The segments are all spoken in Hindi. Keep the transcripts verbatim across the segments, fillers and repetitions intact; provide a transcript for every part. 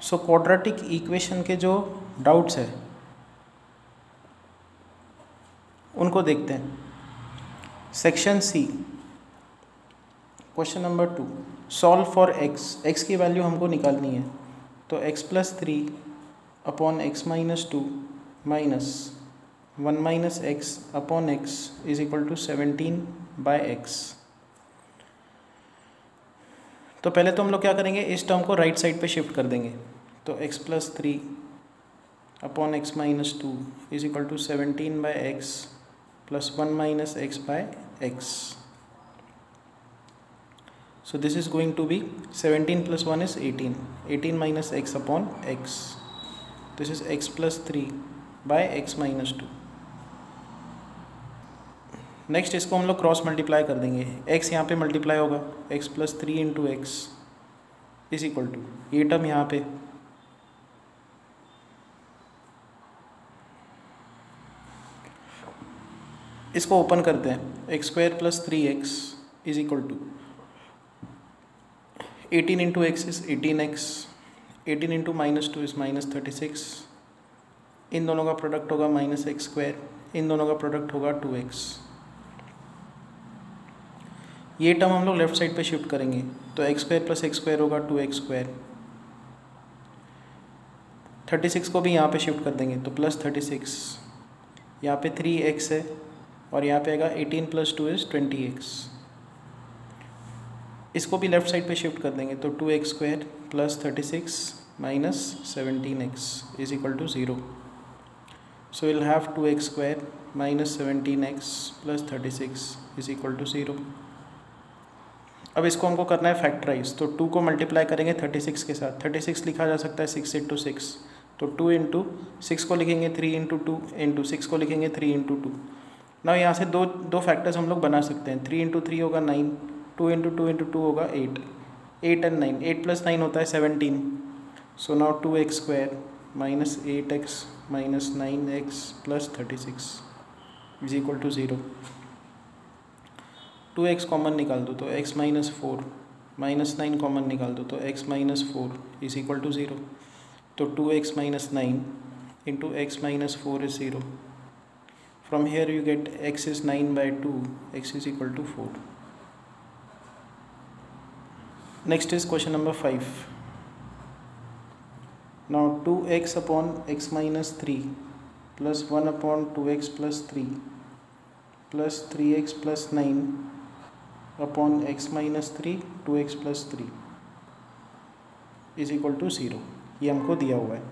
सो क्वाड्रेटिक इक्वेशन के जो डाउट्स है उनको देखते हैं। Section C, question number two, solve for x. X की वैल्यू हमको निकालनी है, तो x plus three upon x minus two minus one minus x upon x is equal to seventeen by x. तो पहले तो हम लोग क्या करेंगे, इस टर्म को राइट साइड पे शिफ्ट कर देंगे। तो x plus three upon x minus two is equal to seventeen by x plus one minus x by x. So this is going to be seventeen plus one is eighteen. eighteen minus x upon x. This is x plus three by x minus two. Next इसको हम लोग क्रॉस मल्टीप्लाई कर देंगे। x यहाँ पे मल्टीप्लाई होगा, x plus three into x is equal to ये टर्म यहाँ पे इसको ओपन करते हैं। X square plus three x is equal to eighteen into x is eighteen x, eighteen into minus two is minus thirty six. इन दोनों का प्रोडक्ट होगा माइनस एक्स स्क्वायर, इन दोनों का प्रोडक्ट होगा टू एक्स। ये टर्म हम लोग लेफ्ट साइड पे शिफ्ट करेंगे, तो x square plus x square होगा two x square. Thirty six को भी यहाँ पे शिफ्ट कर देंगे, तो प्लस थर्टी सिक्स, यहाँ पे थ्री एक्स है और यहाँ पे आएगा eighteen plus two is twenty x. इसको भी लेफ्ट साइड पे शिफ्ट कर देंगे, तो two x square plus thirty six minus seventeen x is equal to zero. So will have two x square minus seventeen x plus thirty six is equal to zero. अब इसको हमको करना है फैक्टराइज, तो टू को मल्टीप्लाई करेंगे थर्टी सिक्स के साथ। थर्टी सिक्स लिखा जा सकता है सिक्स इंटू सिक्स, तो टू इंटू सिक्स को लिखेंगे three into two into six को लिखेंगे थ्री इंटू टू। ना यहाँ से दो दो फैक्टर्स हम लोग बना सकते हैं। थ्री इंटू थ्री होगा nine, two into two into two होगा eight, eight and nine, eight plus nine होता है seventeen. So now two x square minus eight x minus nine x plus thirty six is equal to zero. Two x common निकाल दो, तो x minus four, minus nine common निकाल दो, तो x minus four is equal to zero. तो two x minus nine into x minus four is zero. From here you get x is nine by two, x is equal to four. Next is question number five. Now two x upon x minus three plus one upon two x plus three plus three x plus nine upon x minus three two x plus three is equal to zero. ये हमको दिया हुआ है,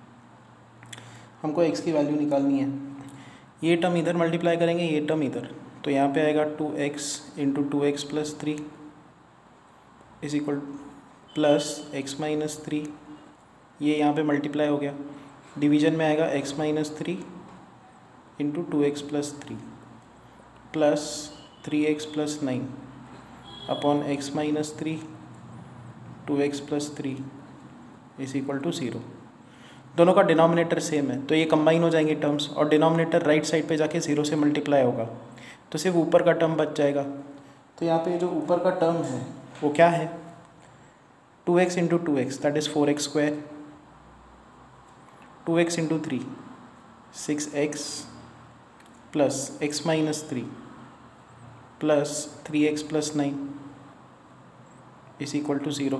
हमको x की वैल्यू निकालनी है। ये टर्म इधर मल्टीप्लाई करेंगे, ये टर्म इधर, तो यहाँ पे आएगा two x into two x plus three is equal plus x minus three, ये यहाँ पे मल्टीप्लाई हो गया। डिवीजन में आएगा x minus three into two x plus three plus three x plus nine upon x minus three two x plus three is equal to zero. दोनों का डिनोमिनेटर सेम है, तो ये कंबाइन हो जाएंगे टर्म्स, और डिनोमिनेटर राइट साइड पे जाके ज़ीरो से मल्टीप्लाई होगा, तो सिर्फ ऊपर का टर्म बच जाएगा। तो यहाँ पे जो ऊपर का टर्म है वो क्या है, two x into two x that is four x square, two x into three six x plus x minus three plus three x plus nine is equal to zero.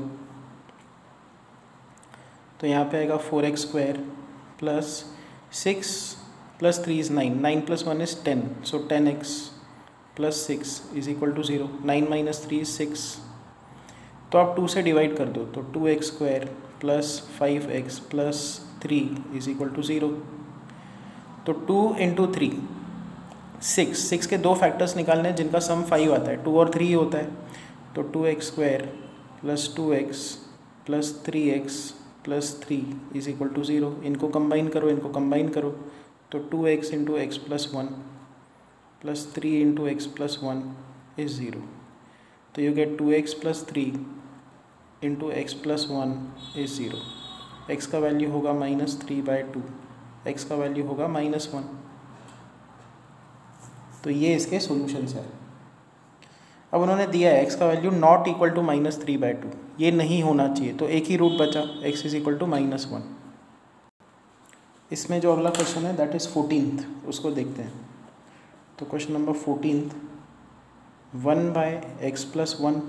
तो यहाँ पे आएगा four x square plus six plus three is nine, nine plus one is ten, so ten x plus six is equal to zero. Nine minus three is six, तो आप टू से डिवाइड कर दो, तो two x square plus five x plus three is equal to zero. तो two into three six, six के दो फैक्टर्स निकालने हैं जिनका सम फाइव आता है, टू और थ्री होता है। तो two x square plus two x plus three x plus three is equal to zero. इनको कंबाइन करो, इनको कंबाइन करो, तो two x into x plus one plus three into x plus one is zero. तो you get two x plus three into x plus one is zero. X का वैल्यू होगा minus three by two, x का वैल्यू होगा माइनस वन। तो ये इसके सॉल्यूशंस है। अब उन्होंने दिया है एक्स का value not equal to minus three by two, ये नहीं होना चाहिए, तो एक ही रूट बचा, x is equal to minus one. इसमें जो अगला क्वेश्चन है दैट इज़ फोर्टीनथ, उसको देखते हैं। तो question number fourteenth, one by x plus one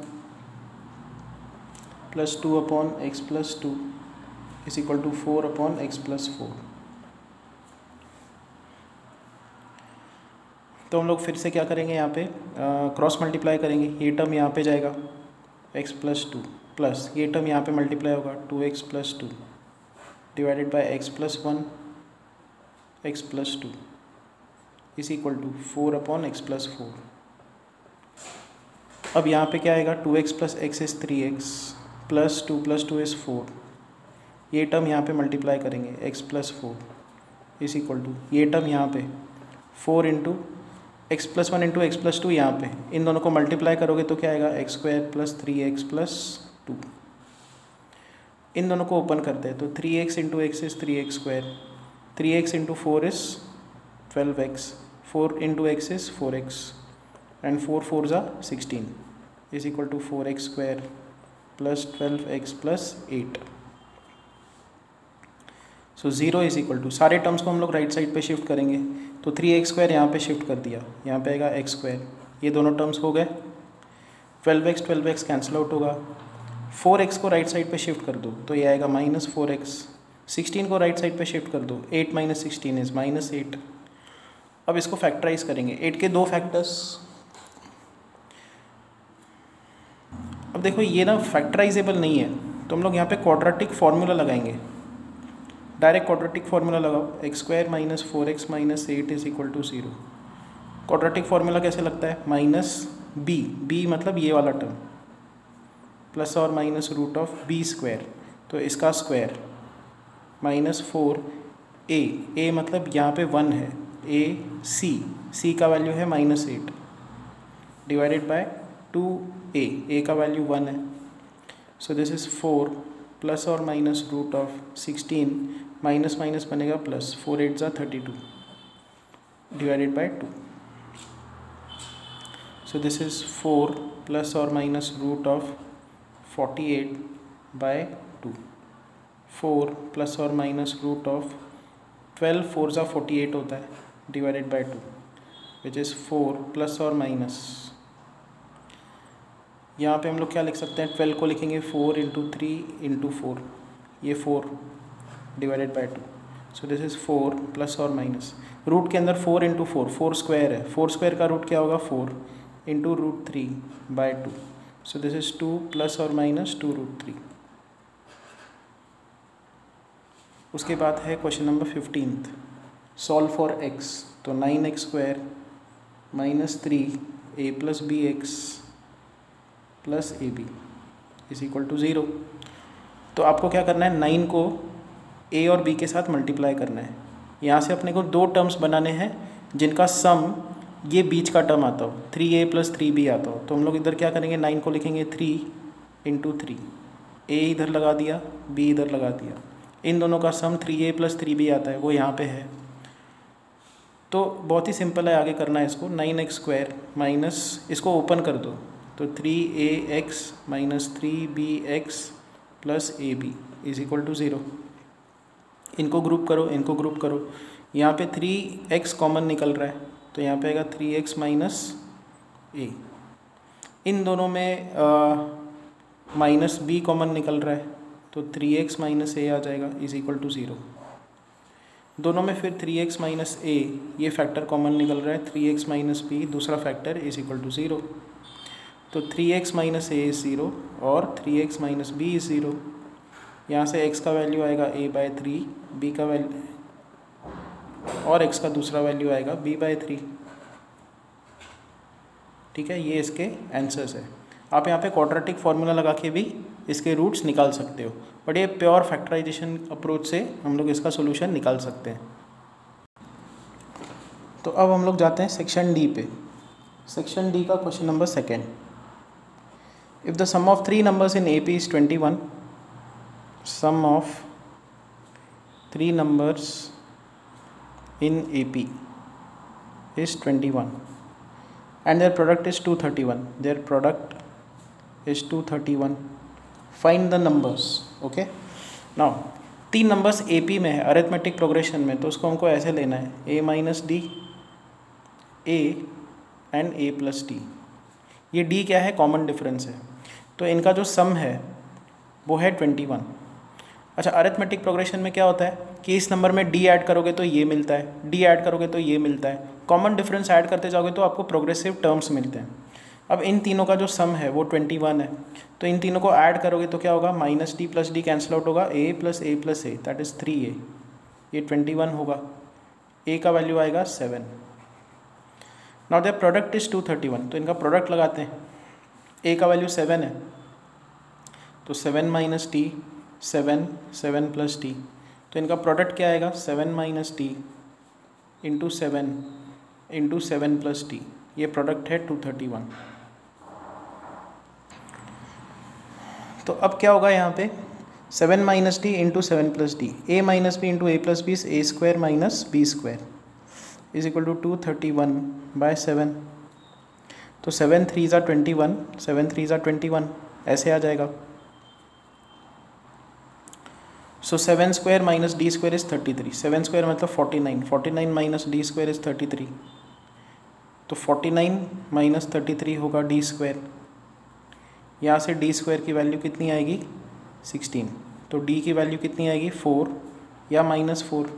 plus two upon x plus two is equal to four upon x plus four. तो हम लोग फिर से क्या करेंगे, यहाँ पे क्रॉस मल्टीप्लाई करेंगे। ये टर्म यहाँ पे जाएगा x प्लस टू, प्लस ये टर्म यहाँ पे मल्टीप्लाई होगा two x plus two divided by x plus one x plus two is equal to four upon x plus four. अब यहाँ पे क्या आएगा, two x plus x is three x plus two plus two is four. ये टर्म यहाँ पे मल्टीप्लाई करेंगे x plus four is equal to ये टर्म यहाँ पे four into x plus one into x plus two, यहाँ पे इन दोनों को मल्टीप्लाई करोगे तो क्या आएगा, x square plus three x plus two. इन दोनों को ओपन करते हैं तो three x into x is three x square, three x into four is twelve x, four into x is four x and four four ज़ा sixteen is equal to four x square plus twelve x plus eight. So zero is equal to, सारे टर्म्स को हम लोग राइट साइड पे शिफ्ट करेंगे, तो थ्री एक्स स्क्वायर यहाँ पे शिफ्ट कर दिया, यहाँ पे आएगा एक्स स्क्वायर, ये दोनों टर्म्स हो गए, twelve x twelve x cancel out होगा, फोर एक्स को राइट साइड पे शिफ्ट कर दो तो ये आएगा माइनस फोर एक्स, सिक्सटीन को राइट साइड पे शिफ्ट कर दो, eight minus sixteen is minus eight. अब इसको फैक्टराइज करेंगे, एट के दो फैक्टर्स। अब देखो ये ना फैक्टराइजेबल नहीं है, तो हम लोग यहाँ पे क्वाड्रेटिक फार्मूला लगाएंगे, डायरेक्ट क्वाड्रेटिक फार्मूला लगाओ, x square minus four x minus eight is equal to zero. Quadratic formula कैसे लगता है, माइनस बी, बी मतलब ये वाला टर्म, प्लस और minus root of B square, तो इसका square minus four A, A मतलब यहाँ पे वन है, ए सी, सी का वैल्यू है minus eight divided by two a, a का वैल्यू वन है, so this is four plus और minus root of sixteen, minus minus बनेगा प्लस, फोर एट ज़ा thirty two divided by two. So this is four plus और minus root of forty eight by two, four plus और minus root of twelve, four ज़ा फोर्टी एट होता है divided by two, which is four plus और माइनस, यहाँ पे हम लोग क्या लिख सकते हैं, ट्वेल्व को लिखेंगे four into three into four, ये four divided by two, so this is four plus और माइनस, रूट के अंदर four into four, four square है, फोर स्क्वायर का रूट क्या होगा, four into root three by two, so this is two plus और माइनस टू रूट थ्री। उसके बाद है question number fifteenth, solve for x, तो nine x square minus three a plus B x plus a b is equal to zero. तो आपको क्या करना है, नाइन को ए और बी के साथ मल्टीप्लाई करना है, यहाँ से अपने को दो टर्म्स बनाने हैं जिनका सम ये बीच का टर्म आता हो, three a plus three b आता हो, तो हम लोग इधर क्या करेंगे, नाइन को लिखेंगे थ्री इंटू थ्री, ए इधर लगा दिया, बी इधर लगा दिया, इन दोनों का sum three a plus three b आता है, वो यहाँ पे है। तो बहुत ही सिंपल है, आगे करना है इसको, नाइन एक्स स्क्वायर माइनस, इसको ओपन कर दो तो three a x minus three b x plus a b is equal to zero. इनको ग्रुप करो, इनको ग्रुप करो, यहाँ पे थ्री एक्स कॉमन निकल रहा है तो यहाँ पे आएगा थ्री एक्स माइनस ए, इन दोनों में माइनस बी कॉमन निकल रहा है तो थ्री एक्स माइनस ए आ जाएगा इज इक्वल टू ज़ीरो। दोनों में फिर थ्री एक्स माइनस ए, ये फैक्टर कॉमन निकल रहा है, थ्री एक्स माइनस बी दूसरा factor is equal to zero, तो three x minus a is zero और three x minus b is zero. यहाँ से x का वैल्यू आएगा a बाई थ्री, बी का वैल्यू और x का दूसरा वैल्यू आएगा b बाई थ्री। ठीक है, ये इसके आंसर्स है। आप यहाँ पे क्वाड्रेटिक फार्मूला लगा के भी इसके रूट्स निकाल सकते हो, बट ये प्योर फैक्टराइजेशन अप्रोच से हम लोग इसका सोल्यूशन निकाल सकते हैं। तो अब हम लोग जाते हैं सेक्शन डी पे। सेक्शन डी का question number second, if the sum of three numbers in A P is twenty one, sum of three numbers in A P is twenty-one, and their product is two thirty-one. Their product is two thirty-one. Find the numbers. Okay. Now तीन नंबर्स ए पी में है अरिथमेटिक प्रोग्रेशन में, तो उसको हमको ऐसे लेना है a minus d, a and a plus d. ये डी क्या है? कॉमन डिफरेंस है. तो इनका जो सम है वो है ट्वेंटी वन. अच्छा, अरिथमेटिक प्रोग्रेशन में क्या होता है कि इस नंबर में डी ऐड करोगे तो ये मिलता है, डी ऐड करोगे तो ये मिलता है, कॉमन डिफरेंस ऐड करते जाओगे तो आपको प्रोग्रेसिव टर्म्स मिलते हैं. अब इन तीनों का जो सम है वो ट्वेंटी वन है, तो इन तीनों को ऐड करोगे तो क्या होगा? Minus d plus d cancel out होगा, a plus a plus a that is three a. ये ट्वेंटी वन होगा, ए का वैल्यू आएगा seven. Now their product is two thirty one, तो इनका प्रोडक्ट लगाते हैं. ए का वैल्यू सेवन है, तो seven minus d, seven, seven plus d, तो इनका प्रोडक्ट क्या आएगा? Seven minus d into seven into seven plus d. ये प्रोडक्ट है टू थर्टी वन. तो अब क्या होगा यहाँ पे? Seven minus d into seven plus d, a minus b into a plus b, a square minus b square is equal to two thirty one by seven. तो सेवन थ्री ज़ा ट्वेंटी वन, सेवन थ्री ज़ा ट्वेंटी वन, ऐसे आ जाएगा. So seven square minus d square is thirty three. Seven square मतलब forty nine, forty nine minus d square is thirty three. तो forty nine minus thirty three होगा डी स्क्वायर. यहाँ से डी स्क्वायर की वैल्यू कितनी आएगी? सिक्सटीन. तो डी की वैल्यू कितनी आएगी? फोर या माइनस फोर.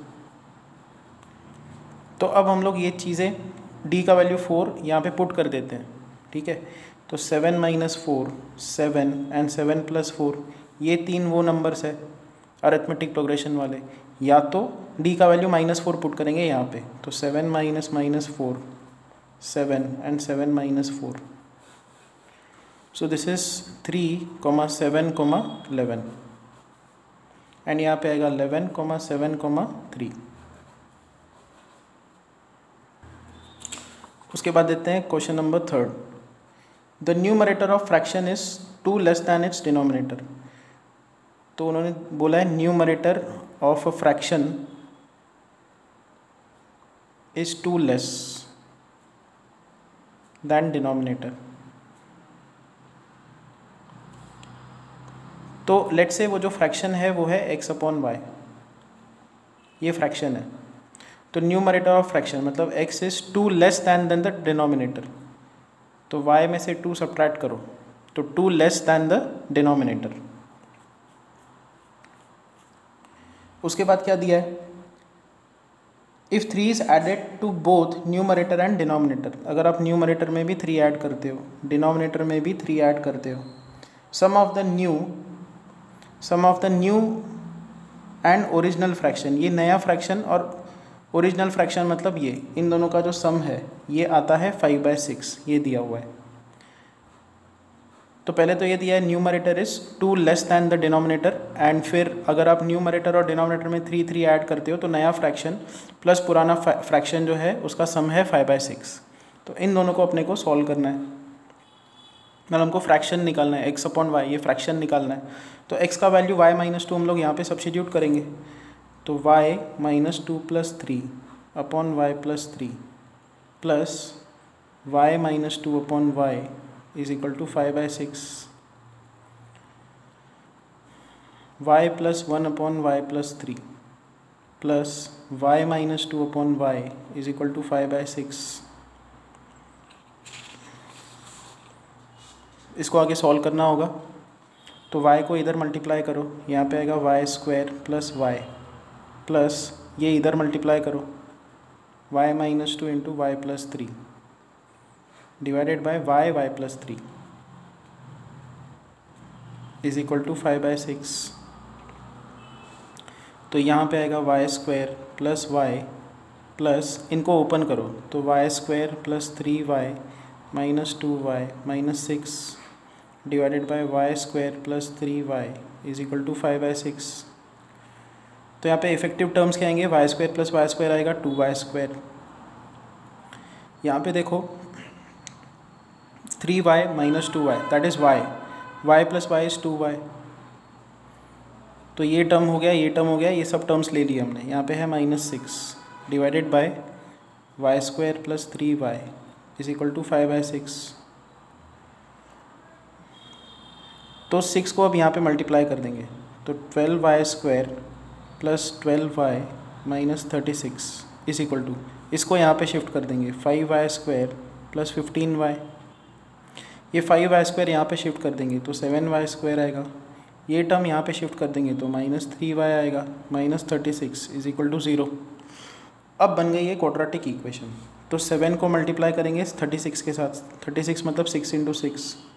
तो अब हम लोग ये चीज़ें डी का वैल्यू फोर यहाँ पे पुट कर देते हैं. ठीक है. तो seven minus four, seven and seven plus four, ये तीन वो नंबर्स है अरिथमेटिक प्रोग्रेशन वाले. या तो डी का वैल्यू माइनस फोर पुट करेंगे यहाँ पे, तो seven minus minus four, seven and seven minus four. So this is three comma seven comma eleven, and यहाँ पे आएगा eleven comma seven comma three. उसके बाद देते हैं question number third. The numerator of fraction is two less than its denominator. तो उन्होंने बोला है numerator of a fraction is two less than denominator. तो लेट्स से वो जो फ्रैक्शन है वो है x अपॉन वाई. ये फ्रैक्शन है. तो न्यूमरेटर ऑफ फ्रैक्शन मतलब x is two less than then the denominator. तो y में से टू सब्ट्रैक्ट करो तो two less than the denominator. उसके बाद क्या दिया है? If three is added to both numerator and denominator. अगर आप न्यूमरेटर में भी थ्री ऐड करते हो, डिनोमिनेटर में भी थ्री ऐड करते हो, sum of the new sum of the new and original fraction, ये नया फ्रैक्शन और ओरिजिनल फ्रैक्शन मतलब ये, इन दोनों का जो सम है ये आता है फाइव बाई सिक्स. ये दिया हुआ है. तो पहले तो ये दिया है numerator is two less than the denominator, and फिर अगर आप न्यूमरेटर और डिनोमिनेटर में थ्री थ्री ऐड करते हो तो नया फ्रैक्शन प्लस पुराना फ्रैक्शन जो है उसका सम है फाइव बाई सिक्स. तो इन दोनों को अपने को सॉल्व करना है. मतलब हमको फ्रैक्शन निकालना है, एक्स अपॉन वाई, ये फ्रैक्शन निकालना है. तो एक्स का वैल्यू वाई माइनस टू हम लोग यहाँ पे सब्स्टिट्यूट करेंगे. तो y minus two plus three upon y plus three plus y minus two upon y is equal to five by six. Y plus one upon y plus three plus y minus two upon y is equal to five by six. इसको आगे सॉल्व करना होगा. तो y को इधर मल्टीप्लाई करो, यहाँ पे आएगा y square plus y plus ये इधर मल्टीप्लाई करो y minus two into y plus three divided by y y plus three is equal to five by six. तो यहाँ पे आएगा y square plus y plus इनको ओपन करो तो y square plus three y minus two y minus six divided by y square plus three y is equal to five by six. तो यहाँ पे इफेक्टिव टर्म्स क्या आएंगे? Y square plus y square आएगा टू वाई स्क्वायर. यहाँ पे देखो three y minus two y that is y, y plus y is two y. तो ये टर्म हो गया, ये टर्म हो गया, ये सब टर्म्स ले लिए हमने. यहाँ पे है minus six divided by y square plus three y is equal to five by six. तो सिक्स को अब यहाँ पे मल्टीप्लाई कर देंगे, तो twelve y square plus twelve y minus thirty six is equal to, इसको यहाँ पे शिफ्ट कर देंगे, five y square plus fifteen y. ये फाइव वाई स्क्वायर यहाँ पे शिफ्ट कर देंगे तो सेवन वाई स्क्वायर आएगा। ये टर्म यहाँ पे शिफ्ट कर देंगे तो माइनस थ्री वाई आएगा, minus thirty six is equal to zero. अब बन गई ये क्वाड्रेटिक इक्वेशन। तो सेवन को मल्टीप्लाई करेंगे थर्टी सिक्स के साथ, थर्टी सिक्स मतलब सिक्स इंटू सिक्स,